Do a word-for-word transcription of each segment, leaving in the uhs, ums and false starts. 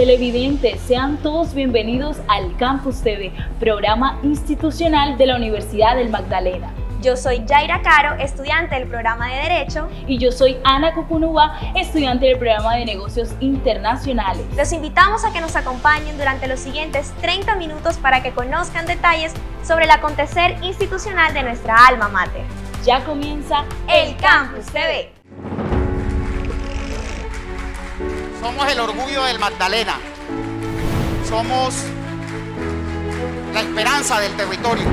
televidentes, sean todos bienvenidos al Campus T V, programa institucional de la Universidad del Magdalena. Yo soy Yaira Caro, estudiante del programa de Derecho. Y yo soy Ana Cucunúa, estudiante del programa de Negocios Internacionales. Los invitamos a que nos acompañen durante los siguientes treinta minutos para que conozcan detalles sobre el acontecer institucional de nuestra alma mater. Ya comienza el Campus T V. Somos el orgullo del Magdalena. Somos la esperanza del territorio.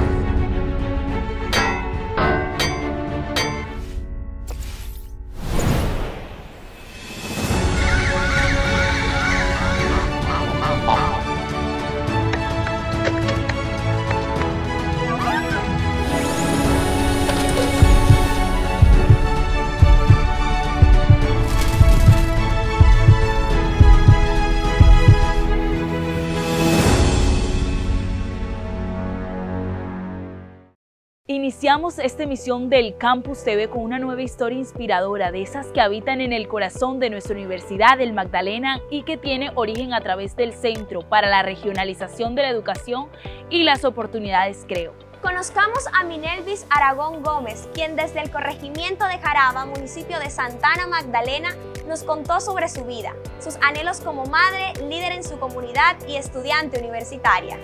Iniciamos esta emisión del Campus T V con una nueva historia inspiradora, de esas que habitan en el corazón de nuestra Universidad del Magdalena y que tiene origen a través del Centro para la Regionalización de la Educación y las Oportunidades CREO. Conozcamos a Minelvis Aragón Gómez, quien desde el corregimiento de Jaraba, municipio de Santa Ana, Magdalena, nos contó sobre su vida, sus anhelos como madre, líder en su comunidad y estudiante universitaria.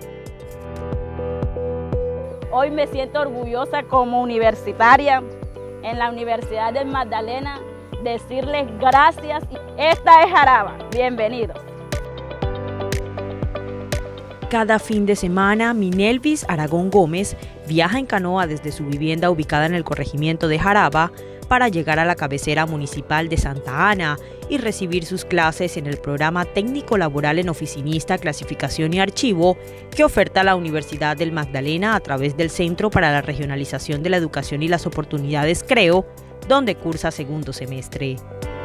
Hoy me siento orgullosa como universitaria en la Universidad del Magdalena, decirles gracias. Esta es Jaraba, bienvenidos. Cada fin de semana, Minelvis Aragón Gómez viaja en canoa desde su vivienda ubicada en el corregimiento de Jaraba para llegar a la cabecera municipal de Santa Ana y recibir sus clases en el programa técnico laboral en oficinista, clasificación y archivo que oferta la Universidad del Magdalena a través del Centro para la Regionalización de la Educación y las Oportunidades CREO, donde cursa segundo semestre.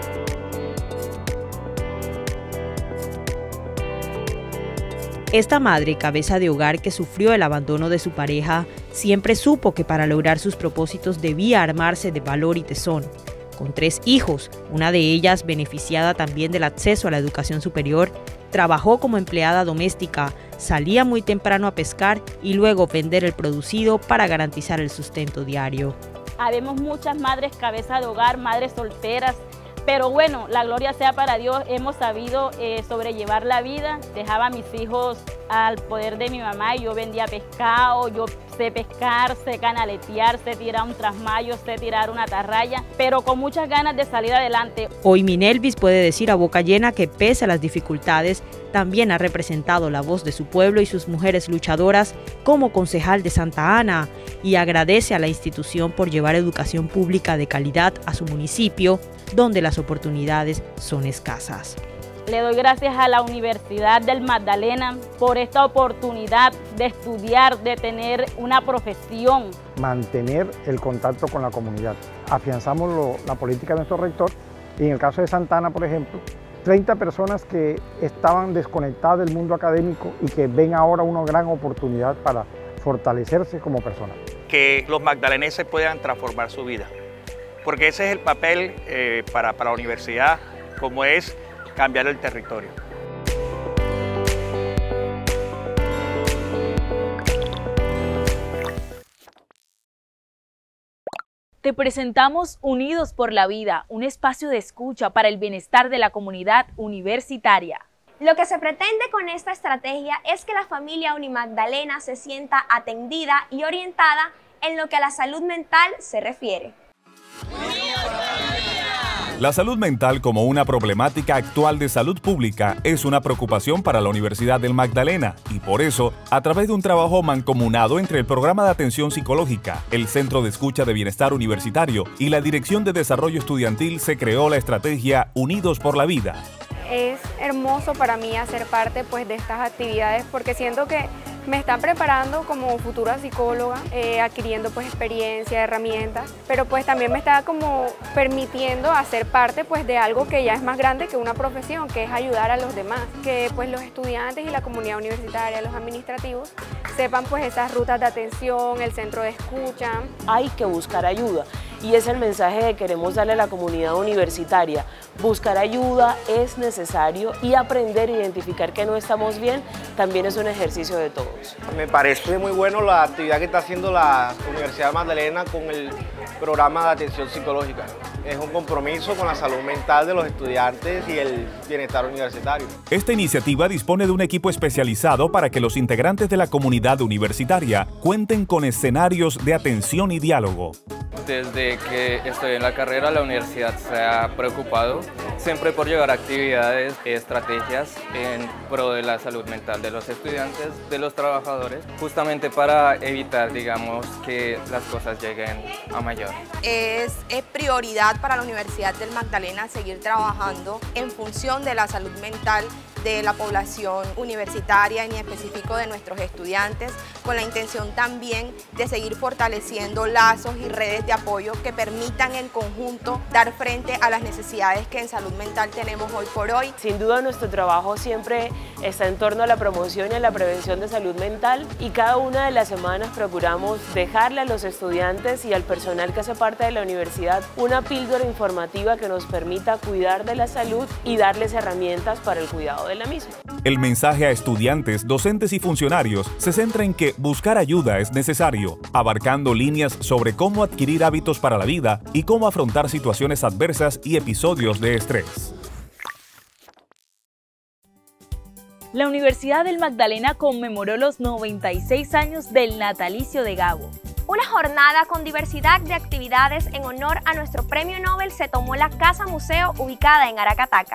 Esta madre, cabeza de hogar que sufrió el abandono de su pareja, siempre supo que para lograr sus propósitos debía armarse de valor y tesón. Con tres hijos, una de ellas beneficiada también del acceso a la educación superior, trabajó como empleada doméstica, salía muy temprano a pescar y luego vender el producido para garantizar el sustento diario. Habemos muchas madres cabeza de hogar, madres solteras, pero bueno, la gloria sea para Dios, hemos sabido eh, sobrellevar la vida. Dejaba a mis hijos al poder de mi mamá y yo vendía pescado, yo sé pescar, sé canaletear, sé tirar un trasmayo, sé tirar una atarraya, pero con muchas ganas de salir adelante. Hoy Minelvis puede decir a boca llena que pese a las dificultades, también ha representado la voz de su pueblo y sus mujeres luchadoras como concejal de Santa Ana y agradece a la institución por llevar educación pública de calidad a su municipio, donde las oportunidades son escasas. Le doy gracias a la Universidad del Magdalena por esta oportunidad de estudiar, de tener una profesión. Mantener el contacto con la comunidad. Afianzamos lo, la política de nuestro rector y en el caso de Santa Ana, por ejemplo, treinta personas que estaban desconectadas del mundo académico y que ven ahora una gran oportunidad para fortalecerse como personas. Que los magdaleneses puedan transformar su vida, porque ese es el papel eh, para, para la universidad, como es cambiar el territorio. Te presentamos Unidos por la Vida, un espacio de escucha para el bienestar de la comunidad universitaria. Lo que se pretende con esta estrategia es que la familia Unimagdalena se sienta atendida y orientada en lo que a la salud mental se refiere. La salud mental como una problemática actual de salud pública es una preocupación para la Universidad del Magdalena y por eso, a través de un trabajo mancomunado entre el Programa de Atención Psicológica, el Centro de Escucha de Bienestar Universitario y la Dirección de Desarrollo Estudiantil se creó la estrategia Unidos por la Vida. Es hermoso para mí hacer parte pues, de estas actividades porque siento que me está preparando como futura psicóloga, eh, adquiriendo pues experiencia, herramientas, pero pues también me está como permitiendo hacer parte pues de algo que ya es más grande que una profesión, que es ayudar a los demás, que pues los estudiantes y la comunidad universitaria, los administrativos, sepan pues esas rutas de atención, el centro de escucha. Hay que buscar ayuda. y es el mensaje que queremos darle a la comunidad universitaria. Buscar ayuda es necesario y aprender a identificar que no estamos bien también es un ejercicio de todos. Me parece muy bueno la actividad que está haciendo la Universidad Magdalena con el programa de atención psicológica. Es un compromiso con la salud mental de los estudiantes y el bienestar universitario. Esta iniciativa dispone de un equipo especializado para que los integrantes de la comunidad universitaria cuenten con escenarios de atención y diálogo. Desde que estoy en la carrera, la universidad se ha preocupado siempre por llevar actividades y estrategias en pro de la salud mental de los estudiantes, de los trabajadores, justamente para evitar, digamos, que las cosas lleguen a mayor. Es, es prioridad para la Universidad del Magdalena seguir trabajando en función de la salud mental de la población universitaria, en específico de nuestros estudiantes, con la intención también de seguir fortaleciendo lazos y redes de apoyo que permitan en conjunto dar frente a las necesidades que en salud mental tenemos hoy por hoy. Sin duda nuestro trabajo siempre está en torno a la promoción y a la prevención de salud mental, y cada una de las semanas procuramos dejarle a los estudiantes y al personal que hace parte de la universidad una píldora informativa que nos permita cuidar de la salud y darles herramientas para el cuidado de la misma. El mensaje a estudiantes, docentes y funcionarios se centra en que buscar ayuda es necesario, abarcando líneas sobre cómo adquirir hábitos para la vida y cómo afrontar situaciones adversas y episodios de estrés. La Universidad del Magdalena conmemoró los noventa y seis años del natalicio de Gabo. Una jornada con diversidad de actividades en honor a nuestro premio Nobel se tomó en la Casa Museo ubicada en Aracataca.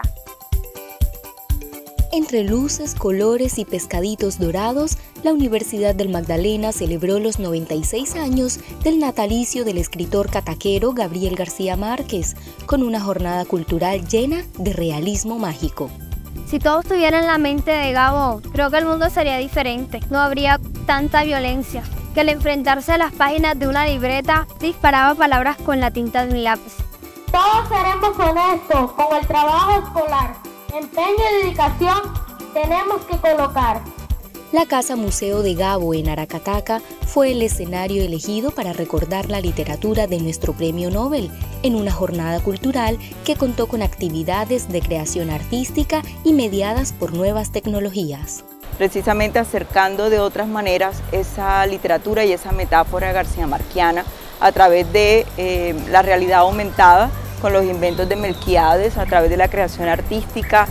Entre luces, colores y pescaditos dorados, la Universidad del Magdalena celebró los noventa y seis años del natalicio del escritor cataquero Gabriel García Márquez, con una jornada cultural llena de realismo mágico. Si todos tuvieran la mente de Gabo, creo que el mundo sería diferente. No habría tanta violencia, que al enfrentarse a las páginas de una libreta, disparaba palabras con la tinta de un lápiz. Todos seremos honestos con el trabajo escolar. Empeño y dedicación tenemos que colocar. La Casa Museo de Gabo en Aracataca fue el escenario elegido para recordar la literatura de nuestro premio Nobel, en una jornada cultural que contó con actividades de creación artística y mediadas por nuevas tecnologías. Precisamente acercando de otras maneras esa literatura y esa metáfora garcía-marquiana a través de eh, la realidad aumentada, con los inventos de Melquíades, a través de la creación artística.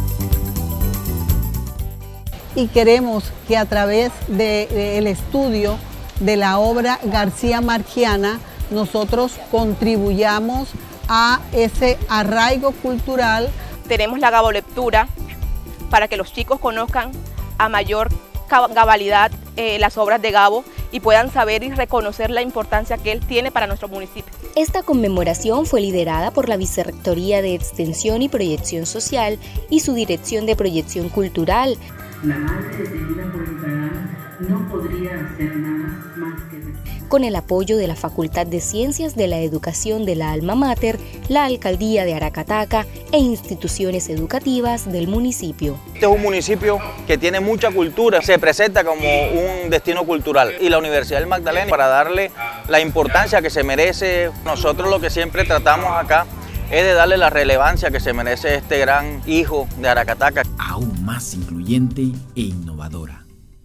Y queremos que a través del de estudio de la obra garcía-marquiana nosotros contribuyamos a ese arraigo cultural. Tenemos la gabolectura para que los chicos conozcan a mayor cabalidad eh, las obras de Gabo y puedan saber y reconocer la importancia que él tiene para nuestro municipio. Esta conmemoración fue liderada por la Vicerrectoría de Extensión y Proyección Social y su Dirección de Proyección Cultural. La madre detenida por el canal no podría hacer nada más que... Con el apoyo de la Facultad de Ciencias de la Educación de la Alma Mater, la Alcaldía de Aracataca e instituciones educativas del municipio. Este es un municipio que tiene mucha cultura, se presenta como un destino cultural, y la Universidad del Magdalena, para darle la importancia que se merece, nosotros lo que siempre tratamos acá es de darle la relevancia que se merece este gran hijo de Aracataca. Aún más incluyente e innovadora.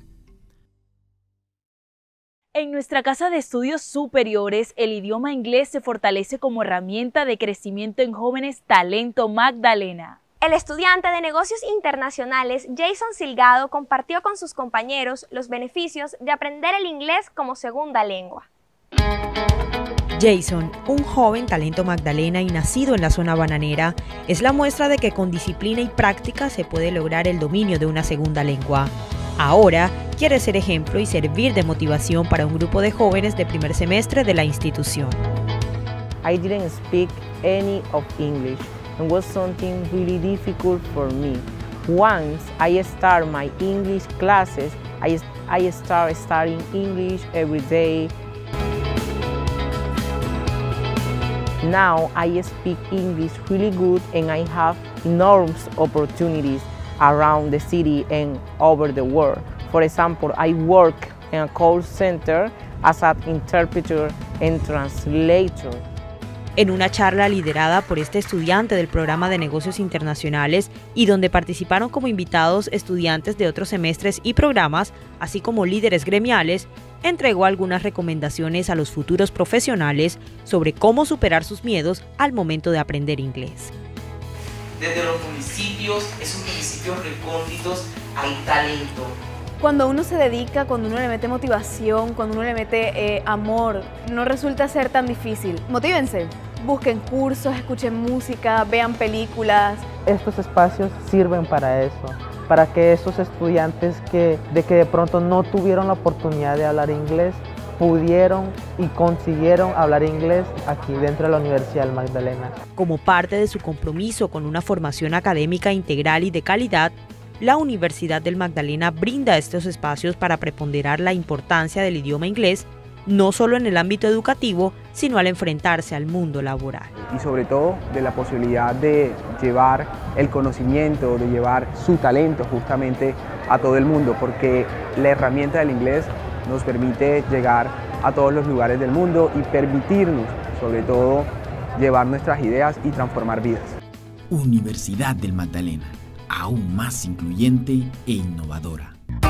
En nuestra Casa de Estudios Superiores, el idioma inglés se fortalece como herramienta de crecimiento en jóvenes Talento Magdalena. El estudiante de negocios internacionales Jason Silgado compartió con sus compañeros los beneficios de aprender el inglés como segunda lengua. Jason, un joven talento Magdalena y nacido en la zona bananera, es la muestra de que con disciplina y práctica se puede lograr el dominio de una segunda lengua. Ahora quiere ser ejemplo y servir de motivación para un grupo de jóvenes de primer semestre de la institución. I didn't speak any of English and was something really difficult for me. Once I start my English classes, I, I start studying English every day. Now I speak English really good and I have enormous opportunities around the city and over the world. For example, I work in a call center as an interpreter and translator. En una charla liderada por este estudiante del programa de negocios internacionales y donde participaron como invitados estudiantes de otros semestres y programas, así como líderes gremiales, entregó algunas recomendaciones a los futuros profesionales sobre cómo superar sus miedos al momento de aprender inglés. Desde los municipios, esos municipios recónditos, hay talento. Cuando uno se dedica, cuando uno le mete motivación, cuando uno le mete eh, amor, no resulta ser tan difícil. Motívense, busquen cursos, escuchen música, vean películas. Estos espacios sirven para eso, para que esos estudiantes que de que de pronto no tuvieron la oportunidad de hablar inglés, pudieron y consiguieron hablar inglés aquí dentro de la Universidad del Magdalena. Como parte de su compromiso con una formación académica integral y de calidad, la Universidad del Magdalena brinda estos espacios para preponderar la importancia del idioma inglés, no solo en el ámbito educativo, sino al enfrentarse al mundo laboral. Y sobre todo de la posibilidad de llevar el conocimiento, de llevar su talento justamente a todo el mundo, porque la herramienta del inglés nos permite llegar a todos los lugares del mundo y permitirnos, sobre todo, llevar nuestras ideas y transformar vidas. Universidad del Magdalena, aún más incluyente e innovadora.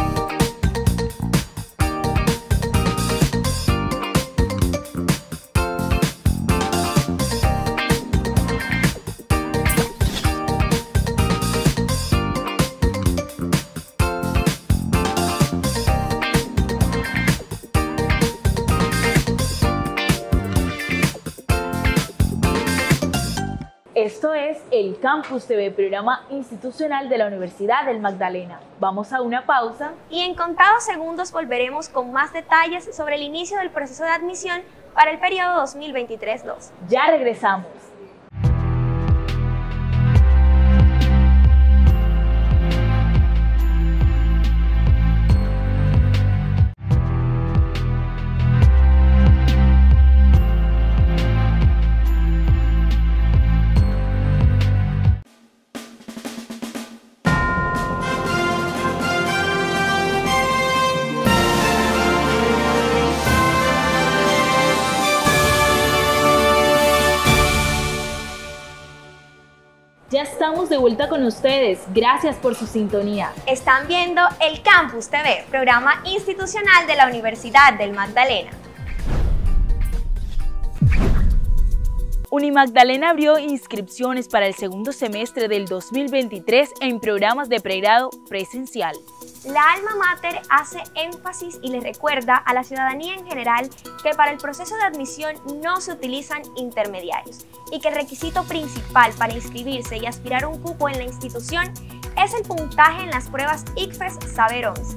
Esto es el Campus T V, programa institucional de la Universidad del Magdalena. Vamos a una pausa y en contados segundos volveremos con más detalles sobre el inicio del proceso de admisión para el periodo dos mil veintitrés dos. Ya regresamos. Ya estamos de vuelta con ustedes. Gracias por su sintonía. Están viendo el Campus T V, programa institucional de la Universidad del Magdalena. Unimagdalena abrió inscripciones para el segundo semestre del dos mil veintitrés en programas de pregrado presencial. La alma mater hace énfasis y le recuerda a la ciudadanía en general que para el proceso de admisión no se utilizan intermediarios y que el requisito principal para inscribirse y aspirar a un cupo en la institución es el puntaje en las pruebas I C F E S Saber once.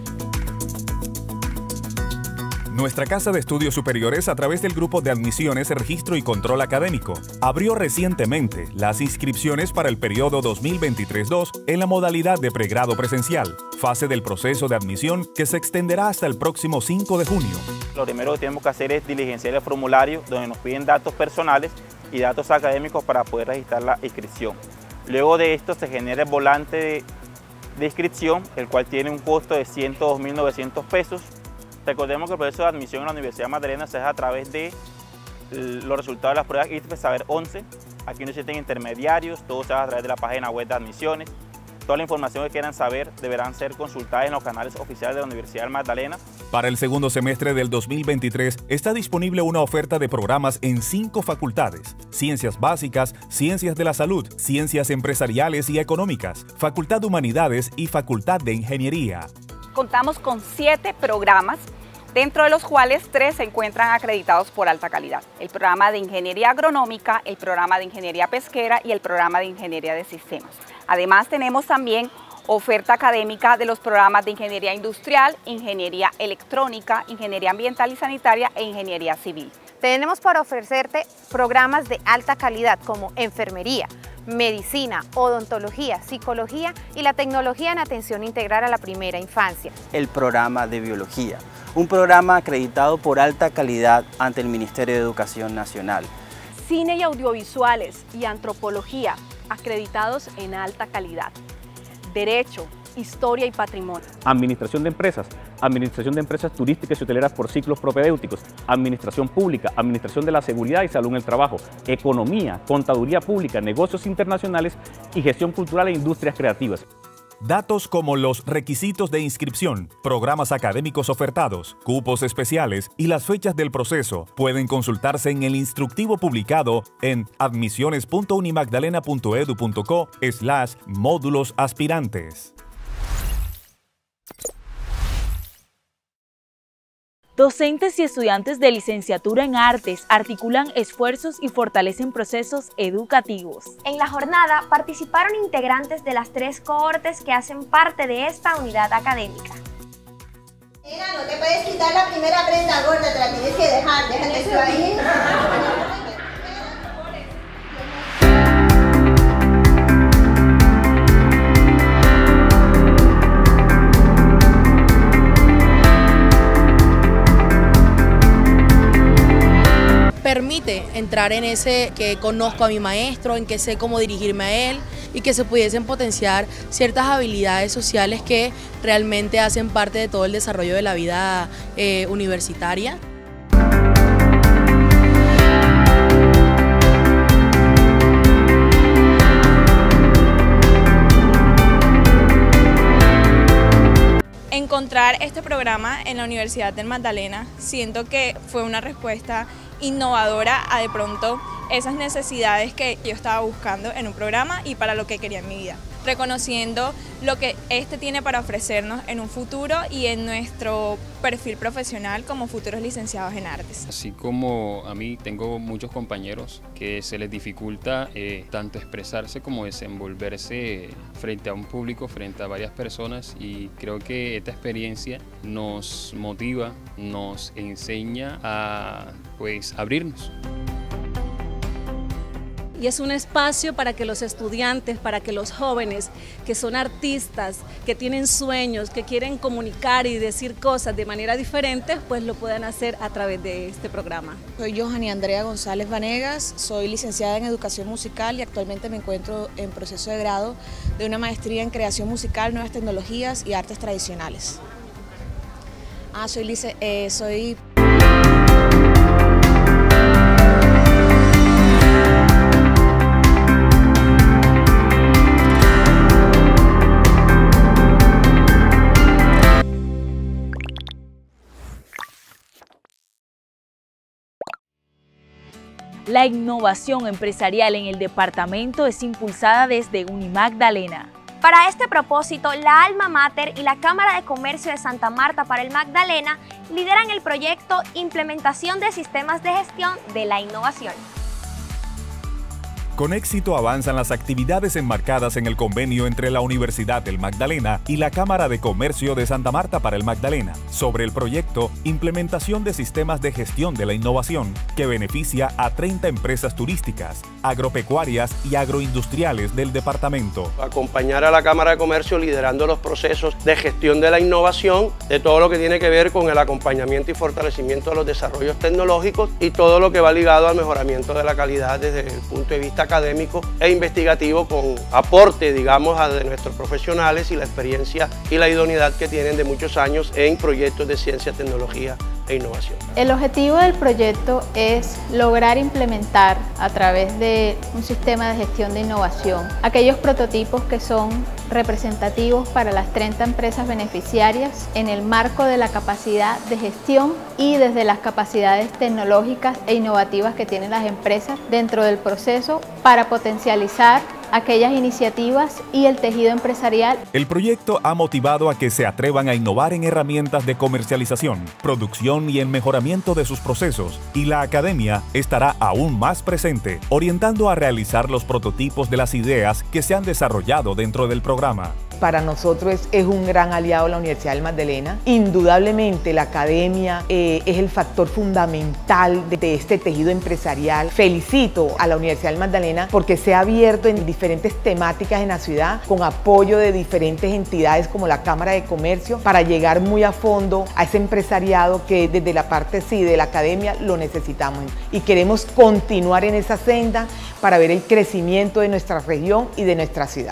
Nuestra Casa de Estudios Superiores, a través del Grupo de Admisiones, Registro y Control Académico, abrió recientemente las inscripciones para el periodo dos mil veintitrés dos en la modalidad de pregrado presencial, fase del proceso de admisión que se extenderá hasta el próximo cinco de junio. Lo primero que tenemos que hacer es diligenciar el formulario donde nos piden datos personales y datos académicos para poder registrar la inscripción. Luego de esto se genera el volante de, de inscripción, el cual tiene un costo de ciento dos mil novecientos pesos. Recordemos que el proceso de admisión en la Universidad Magdalena se hace a través de los resultados de las pruebas I C F E S Saber once. Aquí no existen intermediarios, todo se hace a través de la página web de admisiones. Toda la información que quieran saber deberán ser consultadas en los canales oficiales de la Universidad del Magdalena. Para el segundo semestre del dos mil veintitrés está disponible una oferta de programas en cinco facultades: Ciencias Básicas, Ciencias de la Salud, Ciencias Empresariales y Económicas, Facultad de Humanidades y Facultad de Ingeniería. Contamos con siete programas, dentro de los cuales tres se encuentran acreditados por alta calidad. El programa de Ingeniería Agronómica, el programa de Ingeniería Pesquera y el programa de Ingeniería de Sistemas. Además tenemos también oferta académica de los programas de Ingeniería Industrial, Ingeniería Electrónica, Ingeniería Ambiental y Sanitaria e Ingeniería Civil. Tenemos para ofrecerte programas de alta calidad como enfermería, medicina, odontología, psicología y la tecnología en atención integral a la primera infancia. El programa de biología, un programa acreditado por alta calidad ante el Ministerio de Educación Nacional. Cine y audiovisuales y antropología, acreditados en alta calidad. Derecho, historia y patrimonio. Administración de empresas, administración de empresas turísticas y hoteleras por ciclos propedéuticos, administración pública, administración de la seguridad y salud en el trabajo, economía, contaduría pública, negocios internacionales y gestión cultural e industrias creativas. Datos como los requisitos de inscripción, programas académicos ofertados, cupos especiales y las fechas del proceso pueden consultarse en el instructivo publicado en admisiones punto unimagdalena punto edu punto co slash módulos aspirantes. Docentes y estudiantes de licenciatura en artes articulan esfuerzos y fortalecen procesos educativos. En la jornada participaron integrantes de las tres cohortes que hacen parte de esta unidad académica. Nena, no te puedes quitar la primera prenda gorda, te la tienes que dejar, déjate eso ahí. Permite entrar en ese que conozco a mi maestro, en que sé cómo dirigirme a él y que se pudiesen potenciar ciertas habilidades sociales que realmente hacen parte de todo el desarrollo de la vida eh, universitaria. Encontrar este programa en la Universidad del Magdalena, siento que fue una respuesta innovadora a de pronto esas necesidades que yo estaba buscando en un programa y para lo que quería en mi vida, reconociendo lo que este tiene para ofrecernos en un futuro y en nuestro perfil profesional como futuros licenciados en artes. Así como a mí tengo muchos compañeros que se les dificulta eh, tanto expresarse como desenvolverse frente a un público, frente a varias personas, y creo que esta experiencia nos motiva, nos enseña a pues abrirnos. Y es un espacio para que los estudiantes, para que los jóvenes que son artistas, que tienen sueños, que quieren comunicar y decir cosas de manera diferente, pues lo puedan hacer a través de este programa. Soy Johanny Andrea González Vanegas, soy licenciada en Educación Musical y actualmente me encuentro en proceso de grado de una maestría en Creación Musical, Nuevas Tecnologías y Artes Tradicionales. Ah, soy... Lice eh, soy La innovación empresarial en el departamento es impulsada desde Unimagdalena. Para este propósito, la Alma Mater y la Cámara de Comercio de Santa Marta para el Magdalena lideran el proyecto Implementación de Sistemas de Gestión de la Innovación. Con éxito avanzan las actividades enmarcadas en el convenio entre la Universidad del Magdalena y la Cámara de Comercio de Santa Marta para el Magdalena sobre el proyecto Implementación de Sistemas de Gestión de la Innovación, que beneficia a treinta empresas turísticas, agropecuarias y agroindustriales del departamento. Acompañar a la Cámara de Comercio liderando los procesos de gestión de la innovación, de todo lo que tiene que ver con el acompañamiento y fortalecimiento de los desarrollos tecnológicos y todo lo que va ligado al mejoramiento de la calidad desde el punto de vista académico e investigativo, con aporte, digamos, a de nuestros profesionales y la experiencia y la idoneidad que tienen de muchos años en proyectos de ciencia, tecnología e innovación. El objetivo del proyecto es lograr implementar a través de un sistema de gestión de innovación aquellos prototipos que son representativos para las treinta empresas beneficiarias en el marco de la capacidad de gestión y desde las capacidades tecnológicas e innovativas que tienen las empresas dentro del proceso para potencializar aquellas iniciativas y el tejido empresarial. El proyecto ha motivado a que se atrevan a innovar en herramientas de comercialización, producción y en mejoramiento de sus procesos, y la academia estará aún más presente, orientando a realizar los prototipos de las ideas que se han desarrollado dentro del programa. Para nosotros es, es un gran aliado la Universidad del Magdalena. Indudablemente la academia eh, es el factor fundamental de, de este tejido empresarial. Felicito a la Universidad del Magdalena porque se ha abierto en diferentes temáticas en la ciudad con apoyo de diferentes entidades como la Cámara de Comercio para llegar muy a fondo a ese empresariado que desde la parte sí de la academia lo necesitamos y queremos continuar en esa senda para ver el crecimiento de nuestra región y de nuestra ciudad.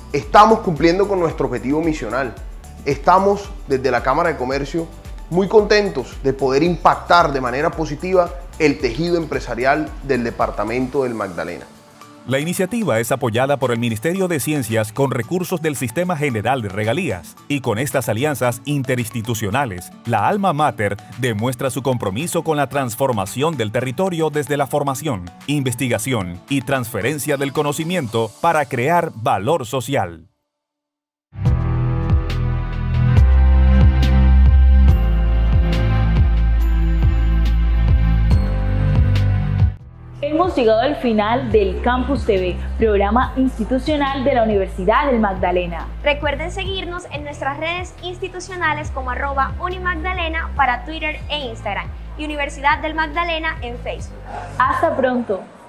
estamos cumpliendo con nuestro objetivo misional. Estamos desde la Cámara de Comercio muy contentos de poder impactar de manera positiva el tejido empresarial del departamento del Magdalena. La iniciativa es apoyada por el Ministerio de Ciencias con recursos del Sistema General de Regalías y con estas alianzas interinstitucionales, la Alma Mater demuestra su compromiso con la transformación del territorio desde la formación, investigación y transferencia del conocimiento para crear valor social. Hemos llegado al final del Campus T V, programa institucional de la Universidad del Magdalena. Recuerden seguirnos en nuestras redes institucionales como arroba Unimagdalena para Twitter e Instagram y Universidad del Magdalena en Facebook. Hasta pronto.